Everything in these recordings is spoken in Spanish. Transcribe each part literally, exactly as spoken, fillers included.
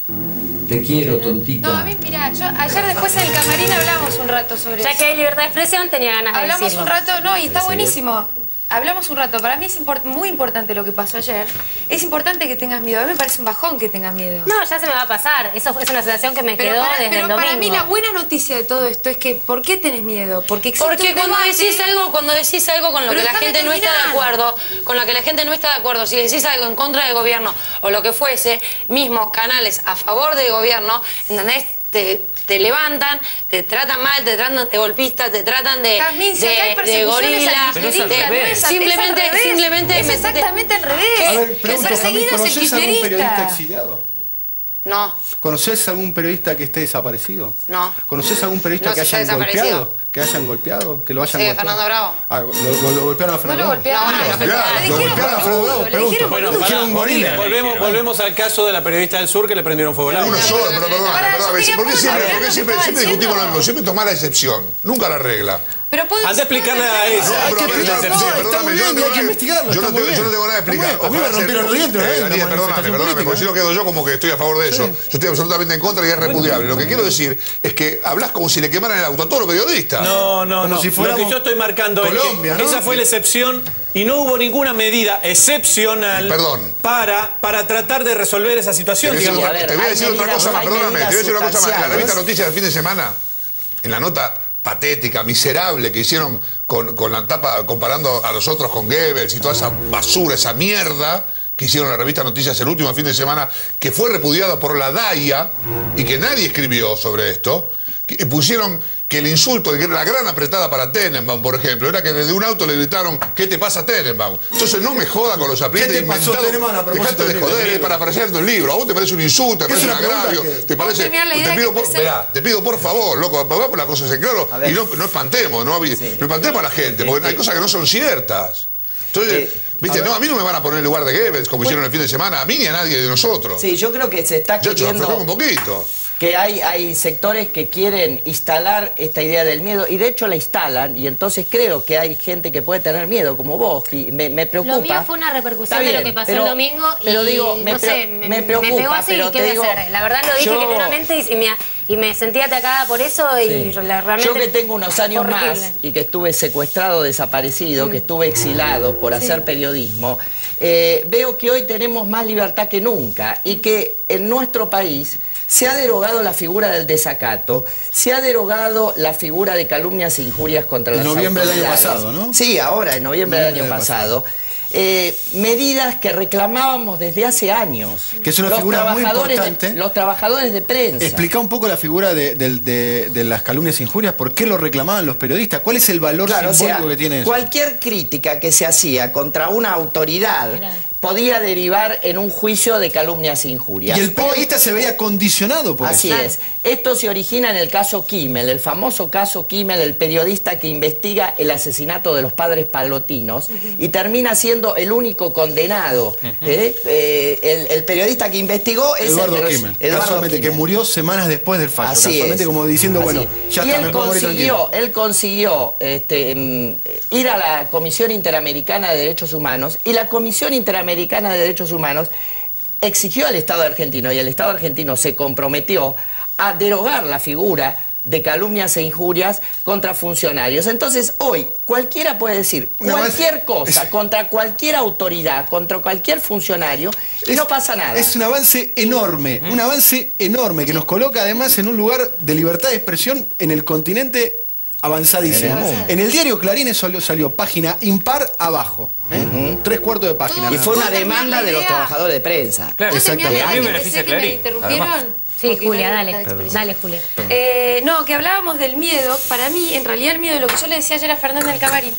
Te quiero, tontita. No, a mí, mira, yo ayer después en el camarín hablamos un rato sobre eso. Ya que hay libertad de expresión, tenía ganas de Hablamos decirlo. un rato, no, y está buenísimo. Hablamos un rato. Para mí es import muy importante lo que pasó ayer. Es importante que tengas miedo. A mí me parece un bajón que tengas miedo. No, ya se me va a pasar. Eso es una sensación que me Pero, quedó para, desde pero el domingo. para mí la buena noticia de todo esto es que ¿por qué tenés miedo? Porque existe Porque un cuando debate. decís algo, cuando decís algo con lo Pero que la déjame gente no está de terminar. acuerdo, con lo que la gente no está de acuerdo, si decís algo en contra del gobierno o lo que fuese, mismos canales a favor del gobierno, ¿entendés? Te, te levantan, te tratan mal, te tratan de golpista, te tratan de, Jazmín, si de, acá hay de persecuciones gorila. al kirchnerista, de- no es al- simplemente, es al revés. simplemente Es me- exactamente al revés. A ver, El pregunto, perseguido Jazmín, es el ¿conoces algún periodista kirchnerista. exiliado? No, ¿Conoces algún periodista que esté desaparecido? no. ¿Conoces algún periodista No, que si está hayan desaparecido. golpeado? ¿Que hayan golpeado? ¿Que lo hayan Sí, golpeado? Fernando Bravo. Ah, ¿lo, lo- lo golpearon a No Fernando lo Bravo? golpearon. No, no, le no, dijeron lo golpearon a Fernando boludo, Bravo, le pregunto. dijeron Bueno, boludo. dijeron un gorila. Volvemos, volvemos al caso de la periodista del sur que le prendieron fuego al auto. Uno solo, pero perdóname, Pará, yo perdóname. quería ¿Por qué siempre, preguntar, por qué ¿no siempre, estaba siempre discutimos lo diciendo? mismo? Siempre tomar la excepción, nunca la regla. Pero puedo Antes de explicarle a decir- eso, No, hay pero que a ver, explicar- no, no, está perdóname, muy yo bien, no tengo hay que nada- investigarlo, yo no está muy tengo- yo no bien. tengo nada que explicar. Está muy bien. A mí me Ojalá rompieron sea- los dientes una vez, Eh, una Daniel, perdóname, manifestación perdóname, política. porque si no quedo yo como que estoy a favor de eso. Sí. Yo estoy absolutamente en contra y es repudiable. Lo que quiero decir es que hablas como si le quemaran el auto a todos los periodistas. No, no, Como no. si Lo fuéramos que yo estoy marcando Colombia, es que ¿no? esa fue la excepción y no hubo ninguna medida excepcional Perdón. para, para tratar de resolver esa Te situación. voy a decir digamos. otra- a ver, te voy a hay decir otra medidas- cosa más, hay perdóname. Te voy a decir una cosa más. En la medidas revista sustanciales. Noticias del fin de semana, en la nota patética, miserable que hicieron con, con la tapa comparando a los otros con Goebbels y toda esa basura, esa mierda que hicieron en la revista Noticias el último fin de semana, que fue repudiado por la D A I A y que nadie escribió sobre esto, que pusieron que el insulto, que era la gran apretada para Tenenbaum, por ejemplo, era que desde un auto le gritaron, ¿qué te pasa, Tenenbaum? Entonces no me joda con los aprietes ¿Qué te pasó, inventados. Tenenbaum, a propósito Dejate de del libro? joder, es para aparecer el libro. A vos te parece un insulto, te ¿Qué es parece un una pregunta agravio, que- te parece... terminar la idea Te pido, que por, empecé? verá, te pido por favor, loco, pongamos las cosas en claro y no, no espantemos, no, avi- no espantemos a la gente, porque hay cosas que no son ciertas. Entonces, Eh, viste, a ver. no, a mí no me van a poner en lugar de Goebbels, como hicieron el fin de semana, a mí ni a nadie de nosotros. Sí, yo creo que se está Yo te queriendo... un poquito. que hay, hay sectores que quieren instalar esta idea del miedo y de hecho la instalan y entonces creo que hay gente que puede tener miedo como vos y me, me preocupa. Lo mío fue una repercusión Está de lo bien, que pasó pero- el domingo y pero digo, me no pre- sé, me me, preocupa, me pegó así pero y qué te voy digo, a hacer. La verdad lo dije yo- genuinamente y, y me, y me sentí atacada por eso y Sí. la- realmente Yo que tengo unos años horrible. más y que estuve secuestrado, desaparecido, que estuve exilado por hacer periodismo, eh, veo que hoy tenemos más libertad que nunca y que en nuestro país se ha derogado la figura del desacato, se ha derogado la figura de calumnias e injurias contra En las noviembre del año autoridades. pasado, ¿no? Sí, ahora, en noviembre del Noviembre año del pasado. Eh, medidas que reclamábamos desde hace años. Que es una Los figura muy trabajadores de- importante. los trabajadores de prensa. Explica un poco la figura de, de- de- de las calumnias e injurias, ¿por qué lo reclamaban los periodistas? ¿Cuál es el valor Claro, o simbólico sea, que tiene eso? cualquier crítica que se hacía contra una autoridad Era. podía derivar en un juicio de calumnias e Y injurias. el periodista se veía condicionado por Así eso. es. Esto se origina en el caso Kimmel, el famoso caso Kimmel, el periodista que investiga el asesinato de los padres palotinos y termina siendo el único condenado. ¿eh? Eh, el, el periodista que investigó es Eduardo el Kimmel, Eduardo casualmente, que Kimmel. murió semanas después del fallo. Así casualmente es. como diciendo, Así bueno, es. ya y está, él me puedo morir consiguió, tranquilo. él consiguió este, mm, ir a la Comisión Interamericana de Derechos Humanos y la Comisión Interamericana de Derechos Humanos exigió al Estado argentino y el Estado argentino se comprometió a derogar la figura de calumnias e injurias contra funcionarios. Entonces, hoy, cualquiera puede decir Una cualquier vez- cosa es- contra cualquier autoridad, contra cualquier funcionario, y Es- no pasa nada. Es un avance enorme, un avance enorme que nos coloca además en un lugar de libertad de expresión en el continente avanzadísimo. En En el el, mundo. diario Clarín salió, salió página impar abajo, ¿eh? Tres cuartos de página. Y fue una ¿Puedo terminar demanda la de los idea? trabajadores de prensa. Claro, ¿Puedo terminar exactamente. la A mí me idea? beneficia Pensé que me Clarín, interrumpieron. Sí, Porque Julia, no hay dale. libertad de expresión. Dale, Julia. Eh, no, que hablábamos del miedo. Para mí, en realidad, el miedo, lo que yo le decía ayer a Fernanda del Camarín,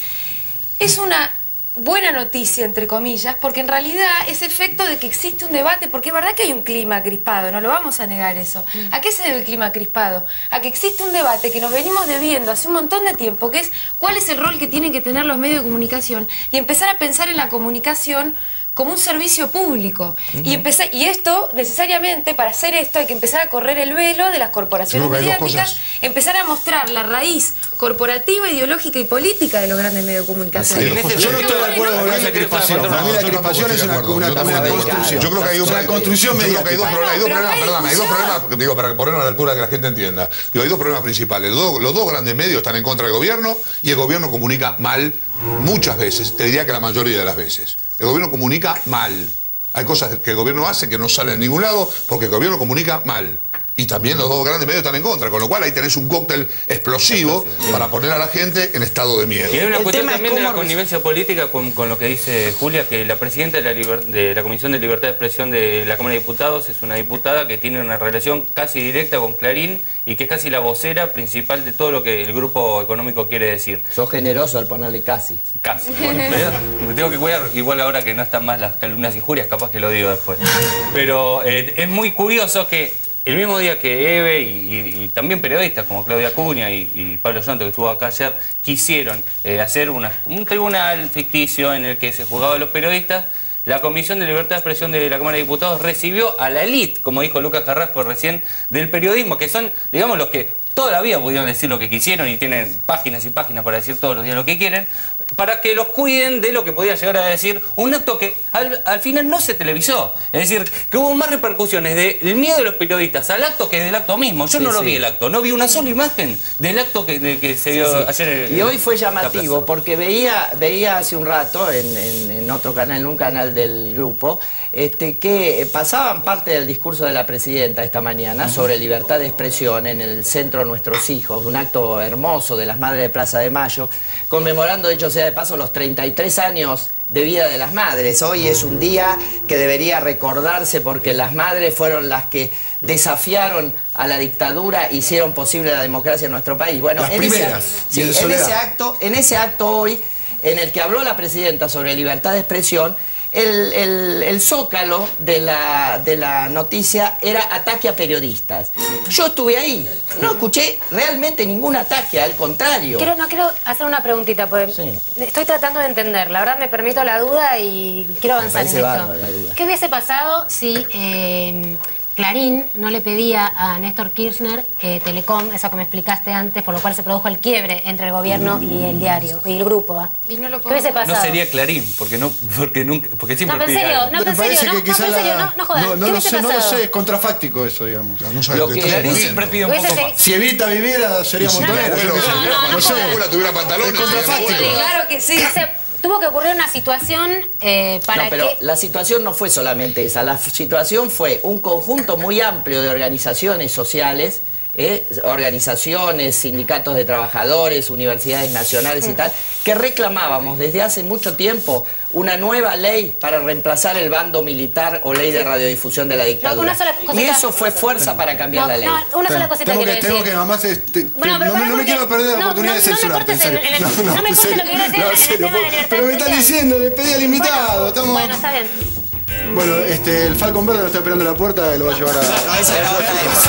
es una buena noticia, entre comillas, porque en realidad es efecto de que existe un debate, porque es verdad que hay un clima crispado, no lo vamos a negar eso. ¿A qué se debe el clima crispado? A que existe un debate que nos venimos debiendo hace un montón de tiempo, que es cuál es el rol que tienen que tener los medios de comunicación y empezar a pensar en la comunicación como un servicio público. Uh-huh. Y empecé, y esto, necesariamente, para hacer esto, hay que empezar a correr el velo de las corporaciones no, mediáticas, empezar a mostrar la raíz corporativa, ideológica y política de los grandes medios de comunicación. Sí, yo no estoy de acuerdo con la crispación. Para mí la crispación es una, una, una construcción. Yo creo que hay un, una construcción mediática. Hay dos problemas, hay dos problemas, perdón, hay dos problemas, porque digo, para ponernos a la altura que la gente entienda. Digo, hay dos problemas principales. Los dos, los dos grandes medios están en contra del gobierno y el gobierno comunica mal muchas veces, te diría que la mayoría de las veces. El gobierno comunica mal. Hay cosas que el gobierno hace que no salen en ningún lado porque el gobierno comunica mal. Y también los dos grandes medios están en contra, con lo cual ahí tenés un cóctel explosivo para poner a la gente en estado de miedo. Y hay una El cuestión tema es también de la cómo- connivencia política con, con lo que dice Julia, que la presidenta de la, liber- de la Comisión de Libertad de Expresión de la Cámara de Diputados es una diputada que tiene una relación casi directa con Clarín y que es casi la vocera principal de todo lo que el grupo económico quiere decir. Sos generoso al ponerle casi. Casi. Bueno, me, me tengo que cuidar, igual ahora que no están más las calumnias e injurias, capaz que lo digo después. Pero eh, es muy curioso que el mismo día que Eve y, y, y también periodistas como Claudia Acuña y, y Pablo Santo, que estuvo acá ayer, quisieron eh, hacer una, un tribunal ficticio en el que se juzgaba a los periodistas, la Comisión de Libertad de Expresión de la Cámara de Diputados recibió a la élite, como dijo Lucas Carrasco recién, del periodismo, que son, digamos, los que toda la vida pudieron decir lo que quisieron y tienen páginas y páginas para decir todos los días lo que quieren, para que los cuiden de lo que podía llegar a decir un acto que al, al final no se televisó. Es decir, que hubo más repercusiones del miedo de los periodistas al acto que del acto mismo. Yo Sí, no lo sí. vi el acto, no vi una sola imagen del acto que, de, que se dio Sí, sí. ayer. en- Y hoy fue en la llamativo plaza. porque veía, veía hace un rato en, en- en otro canal, en un canal del grupo, este, que pasaban parte del discurso de la presidenta esta mañana sobre libertad de expresión en el Centro Nuestros Hijos, un acto hermoso de las Madres de Plaza de Mayo, conmemorando, dicho sea de paso, los treinta y tres años de vida de las madres. Hoy es un día que debería recordarse porque las madres fueron las que desafiaron a la dictadura, hicieron posible la democracia en nuestro país. Bueno, Las en primeras, ese, y sí, en en soledad. ese acto, en ese acto hoy, en el que habló la presidenta sobre libertad de expresión, el, el- el zócalo de la, de la noticia era ataque a periodistas. Yo estuve ahí, no escuché realmente ningún ataque, al contrario. Quiero, no quiero hacer una preguntita, porque Sí. estoy tratando de entender. La verdad me permito la duda y quiero avanzar en parece esto. bárbaro la duda. ¿Qué hubiese pasado si eh, Clarín no le pedía a Néstor Kirchner eh, Telecom, eso que me explicaste antes, por lo cual se produjo el quiebre entre el gobierno y el diario, y el grupo? ¿ah? Y no lo ¿Qué hubiese pasado? No sería Clarín, porque no, porque nunca, porque siempre No, pero en pide serio, algo. no, pero en Me serio, parece no, que no, quizá pero en serio, la- no, no jodan. no, no ¿Qué lo hubiese sé, no lo pasado? sé, es contrafáctico eso, digamos. No sabes, Lo te que- estás Clarín muriendo. siempre pide un Hubiese poco se- más. Si Evita viviera, sería Si mi montonera. abuelo, yo qué sé. si mi no, no abuelo- si mi jodas. abuela tuviera pantalones, Es contrafáctico. sería abuelo. Claro que sí. O sea, tuvo que ocurrir una situación eh, para No, pero que... la situación no fue solamente esa. La situación fue un conjunto muy amplio de organizaciones sociales, eh, organizaciones, sindicatos de trabajadores, universidades nacionales y tal, que reclamábamos desde hace mucho tiempo una nueva ley para reemplazar el bando militar o ley de radiodifusión de la dictadura. una sola Y cosita. eso fue fuerza para cambiar No, la ley. no, una sola cosita Tengo quiero que, tengo decir. que nomás, este, Bueno, no, pero me- para no me porque- quiero perder la no, oportunidad no, de no me censurarte, cortes en en- serio. en el- no me en cortes serio. lo que quiero decir en el serio, tema de libertad pero me están de expresión. diciendo, despedí al invitado. Bueno, estamos... bueno, está bien. Bueno, este, el Falcon Verde lo está esperando en la puerta y lo va a llevar a... No, esa es otra cosa.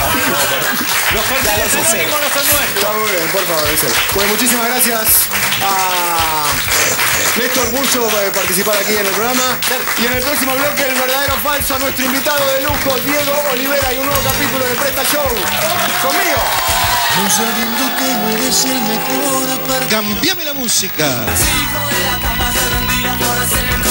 Los carteles anónimos no son nuestros. Está muy bien, por favor, en serio. Bueno, muchísimas gracias a Néstor Buzo por participar aquí en el programa. Y en el próximo bloque, el verdadero o falso, a nuestro invitado de lujo, Diego Olivera, y un nuevo capítulo de Presta Show. Conmigo. No sabiendo que no eres el mejor para... Cambiame la música. Sigo de la cama, se rendía por hacer